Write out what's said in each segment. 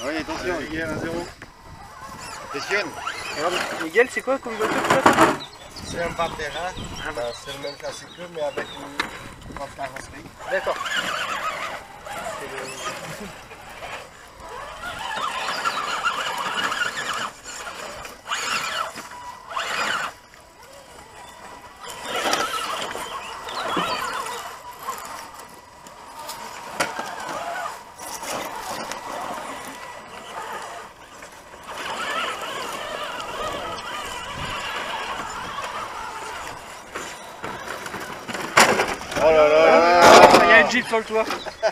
Oui, attention, Miguel, 1-0. Questionne. Miguel, c'est quoi comme voiture ça? C'est un Pantera, c'est le même classique mais avec une grande carrosserie. D'accord. Oh là là. Il y a une Jeep sur le toit.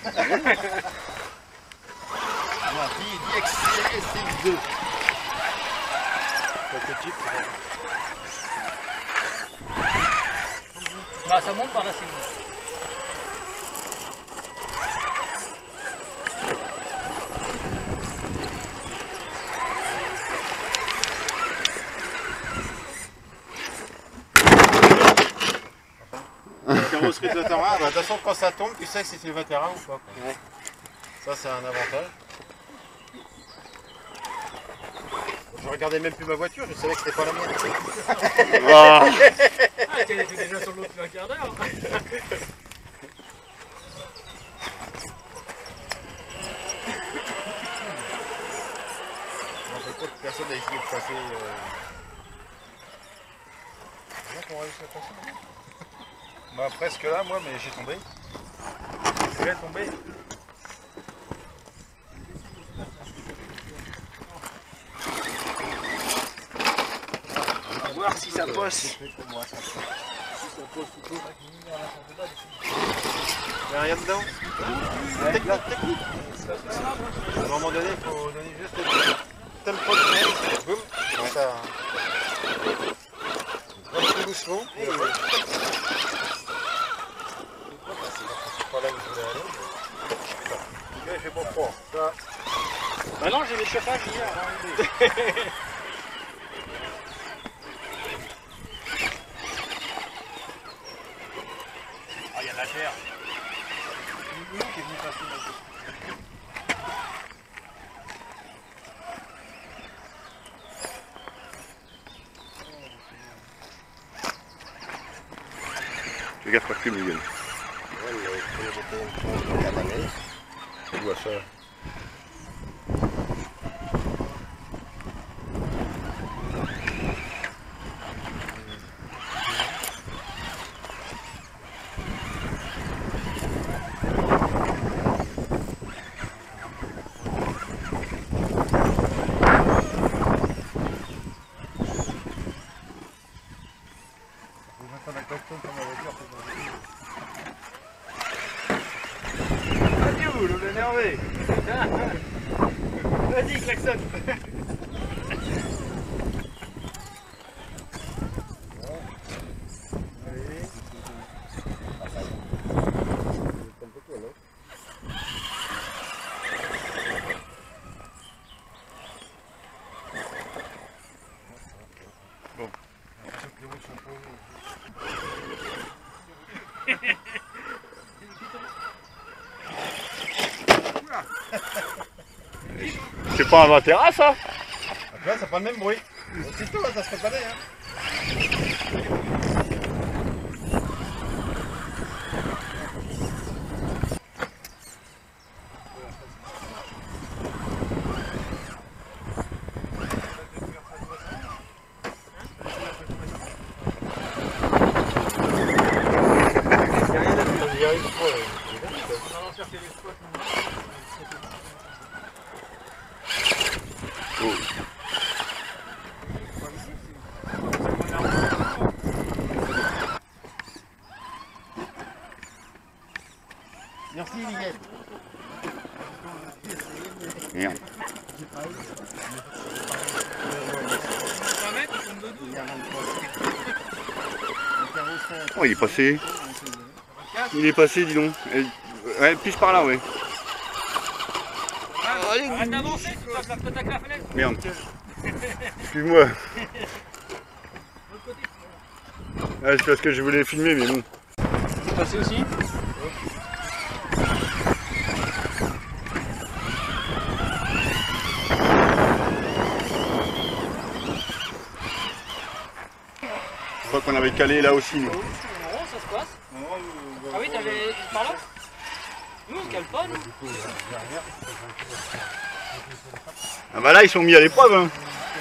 DX2. Bah ça monte par là, c'est bon. Carrosserie de vétéran. Bah, de toute façon, quand ça tombe, tu sais si c'est le vétéran ou pas. Ouais. Ça, c'est un avantage. Je regardais même plus ma voiture, je savais que c'était pas la mienne. Ah, elle était déjà sur l'autre depuis un quart d'heure. Personne n'a essayé de passer. Là qu'on réussit à passer. Bah presque là moi mais j'ai tombé. J'ai tombé. On va voir si ça passe. Il n'y a rien dedans. Technique. À un moment donné, il faut donner juste le tempo de neige. Boum. Comme ça. Tout doucement. C'est pas là où je voulais aller. Le gars, il fait bon froid. Ça. Bah non, j'ai les chauffages hier. Ah, il y a de la terre. Qui est venu passer là. Fais gaffe pas que Miguel. Ouais, mais comme j'étais en année, Tu vois ça. Adieu, le énervé. Vas-y, klaxonne. C'est pas un Pantera ça? Là, ça fait pas le même bruit. C'est tout, ça se fait balader. Hein. Merci Miguel. Merde. Oh, il est passé. Il est passé, dis donc. Ouais, plus par là, ouais. Arrête d'avancer, tu vas attaquer la fenêtre. Merde. Excuse-moi. Ah, c'est parce que je voulais filmer, mais bon. C'est passé aussi. qu'on avait calé là aussi. Nous. Non, ça se passe. Ah oui, t'avais par là? Nous, on cale pas, nous. Ah bah là, ils sont mis à l'épreuve. Hein.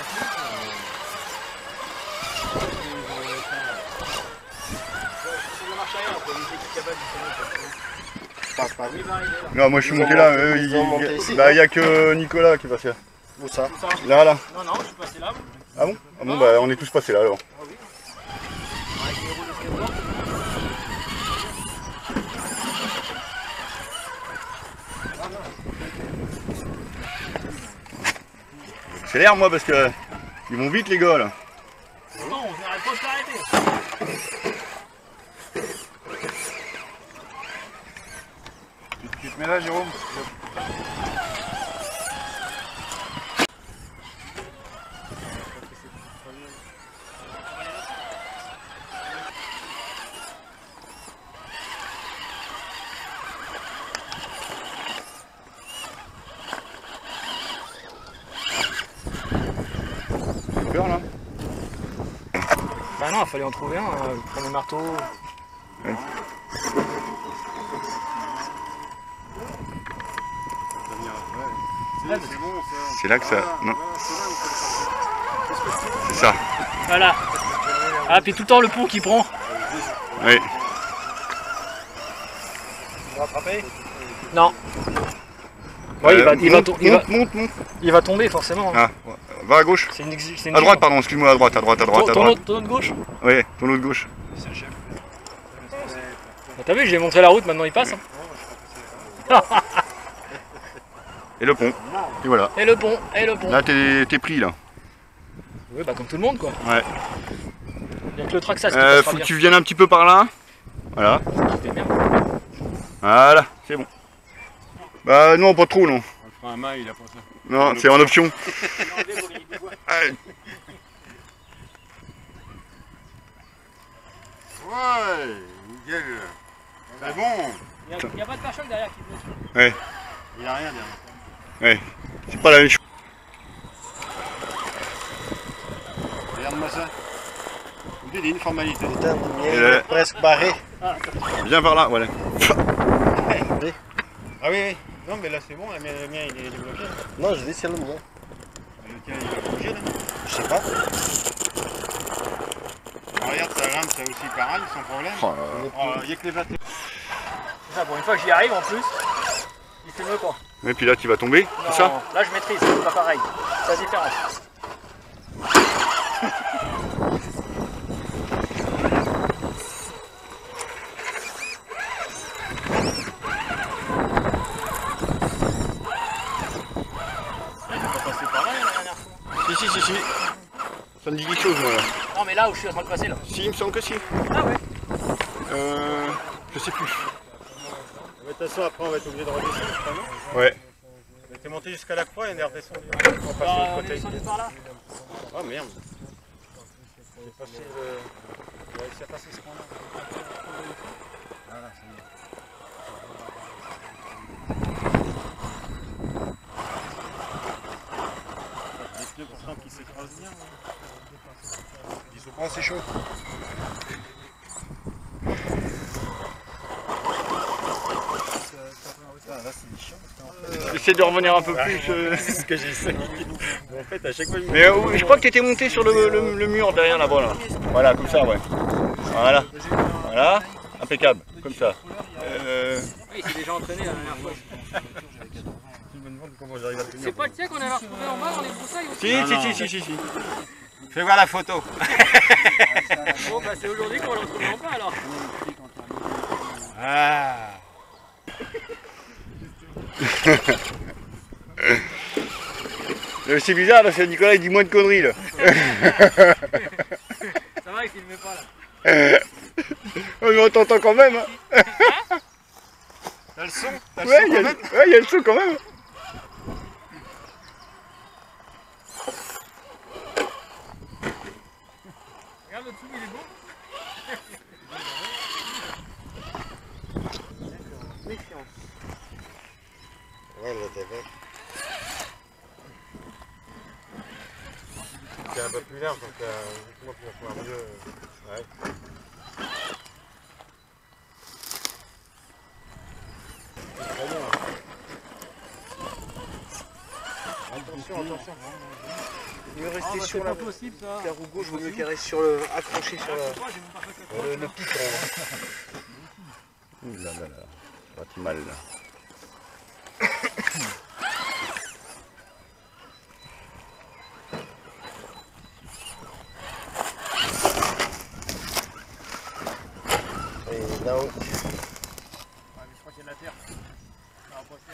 Non, moi je suis monté là. Il n'y a que Nicolas qui est passé là. Où ça? Là, là. Non, non, je suis passé là. Ah bon? Ah bon, bah on est tous passés là alors. Avec les roues de skateboard. J'accélère moi parce que ils vont vite les gars là. Non, on n'arrête pas de s'arrêter. Tu te mets là, Jérôme? J'ai peur là. Bah non, il fallait en trouver un. Prendre le marteau. Ouais. C'est là que ça. Non. C'est ça. Voilà. Ah, puis tout le temps le pont qui prend. Oui. Rattraper? Non. Ouais, monte. il va tomber forcément. Ah, va à gauche. C'est une À droite, pardon, excuse-moi, à droite. Ton autre gauche. Oui, ton autre gauche. Bah, t'as vu, j'ai montré la route, maintenant il passe. Hein. Et le pont. Et voilà. Et le pont. Là, t'es pris là. Oui, bah comme tout le monde quoi. Ouais. Il y a que le Traxas qui passera Faut que bien. tu viennes un petit peu par là. Voilà. C'était bien. Voilà, c'est bon. Bah non, pas trop non. On fera un main, il a pas ça. Non, c'est en option. Allez. Ouais, nickel. C'est bon. Il n'y a pas de pare-choc derrière qui bloque. Ouais, Il n'y a rien derrière. ouais. C'est pas la même chose. Regarde-moi ça. Il y a une formalité. Putain, le mien, il est presque barré. Viens par là, voilà. Ah oui, oui. Non, mais là c'est bon, le mien il est débloqué. Non, je dis c'est le mien. Le tien il va bouger là. Je sais pas. Ah, regarde, ça rampe, ça aussi pareil, sans problème. Oh là là. Il n'y a que les batteries. C'est ça, pour une fois que j'y arrive en plus, il filme pas. Et puis là, tu vas tomber, c'est ça? Non, là je maîtrise, c'est pas pareil. C'est la différence. Si. Ça me dit quelque chose, moi là. Non, mais là où je suis en train de passer là. Si, il me semble que si. Ah ouais. Je sais plus. De toute façon, après on va être obligé de redescendre, je crois, non? Ouais. On était monté jusqu'à la croix et on est redescendu. On passe de Bah, l'autre on est côté. descendu par là. Oh merde. J'ai pas su le... réussi à passer ce point-là. Voilà, c'est bon. Les pneus pourtant qui s'écrasent bien. Ils sont pas assez chauds. J'essaie de revenir un peu plus. C'est ce que j'essaie. En fait, à chaque fois, Mais je crois que tu étais monté sur le mur derrière là-bas. Là. Voilà, comme ça, ouais. Voilà. Voilà. Impeccable, comme ça. Oui, c'est déjà entraîné la dernière fois. je me demande comment j'arrive à tenir. C'est pas le tien qu'on avait retrouvé en bas dans les broussailles aussi? Si. Fais voir la photo. Bon, bah c'est aujourd'hui qu'on l'a retrouvé en bas alors. Ah. C'est bizarre parce que Nicolas il dit moins de conneries là. Ça va, il filme pas là. Mais on t'entend quand même. Hein. T'as le son? Ouais, il y a le son quand même. Regarde le dessous, il est beau. Ouais, le TV. c'est un peu plus large, donc justement tu vas pouvoir mieux. Ouais. Très bien. Attention, attention. Il veut rester bah, sur c'est la pas possible ça. roue gauche, il vaut mieux qu'il reste sur le, accroché sur le piton. Ouh là là là, ça va mal là. Et là-haut. Je crois qu'il y a de la terre. Ça va pas se faire.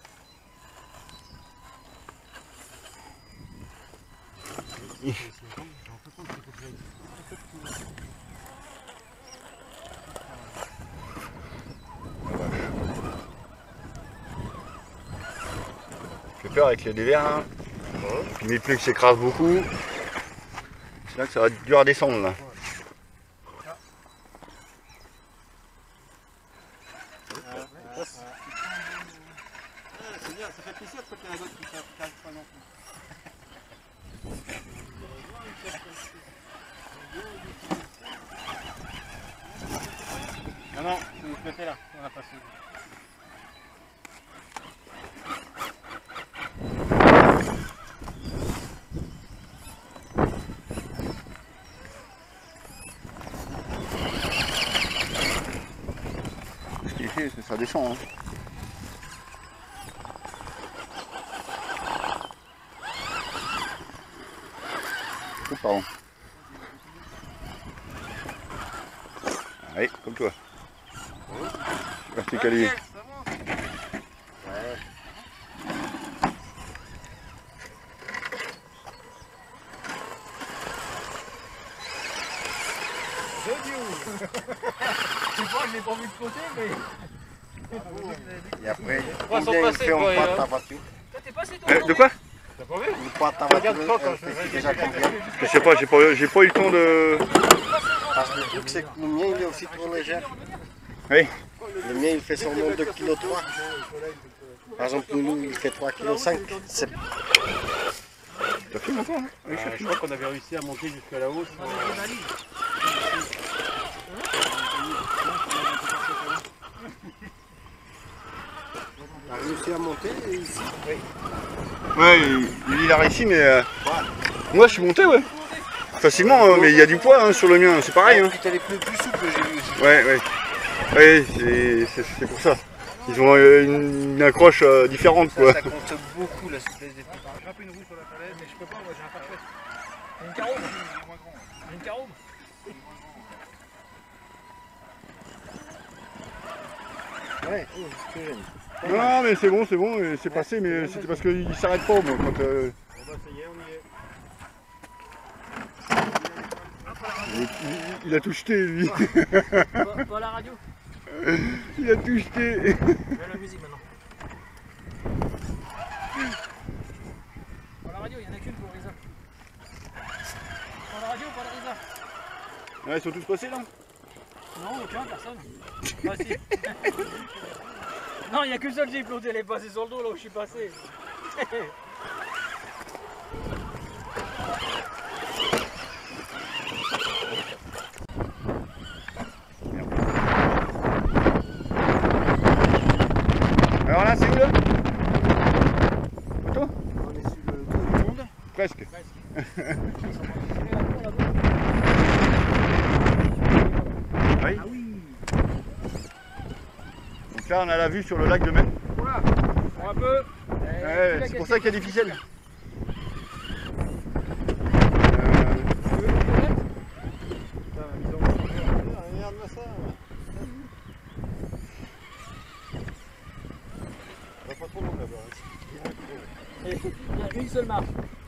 J'ai peur avec les dévers là. Puis mes pneus qui s'écrasent beaucoup. C'est là que ça va être dur à descendre là. C'est bien, ça fait plaisir de côté la gauche qui n'arrive pas non plus. Non, non, c'est de ce côté-là, on a passé. Ce qu'il fait, ça descend. Hein. Oh, pardon. Allez, comme toi. Verticaliser. Je sais pas, je l'ai pas vu de côté, mais. Et après, Ouais, combien il passés, fait en quoi, pâte ta voiture? Toi, t'es passé toi De quoi? T'as pas vu? Une pâte ta Regarde voiture, ça, quand elle je fait fais déjà combien? Je sais pas, j'ai pas eu le temps de... Parce que le truc, c'est que le mien, il est aussi trop léger. Oui. Le mien, il fait son nombre de kg 3. Par exemple, nous, il fait 3,5 kg. C'est T'as fait longtemps, hein? Oui, Je crois qu'on avait réussi à monter jusqu'à là-haut. on a réussi à monter ici. Ouais, il a réussi, mais... Moi, je suis monté, ouais. Facilement, mais il y a du poids hein, sur le mien, c'est pareil. Hein. Puis t'as les pneus plus souples, j'ai vu aussi. Ouais, ouais. Ouais, c'est pour ça. Ils ont une accroche différente, quoi. Ça compte beaucoup la souplesse des pneus. J'ai un peu une roue sur la falaise, mais je peux pas, moi j'ai un parfait. J'ai une carome. J'ai une carome. Ouais, c'est jeune. Non, mais c'est bon, c'est passé, mais c'était parce qu'il s'arrête pas, moi, quand... Bon bah ça y est, on y est. Il a tout jeté, lui. Pas la radio. Il a tout jeté. Je vais la musique maintenant. Pas la radio, il y en a qu'une pour Risa. Pas la radio, pas la Risa. Ouais, ils sont tous passés, là? Non, aucun, personne. Ah si. Non, il n'y a qu'une seule Jeep, l'autre elle est passée sur le dos là où je suis passé. Alors là, c'est où, là? Photo? On est sur le tour du monde. Presque. Oui. Ah oui. Donc là, on a la vue sur le lac de Mai. Voilà. Pour un peu. Ouais, c'est pour ça qu'il y a des ficelles. Regarde-moi ça. On va pas trop loin là-bas. Il y a une seule marche.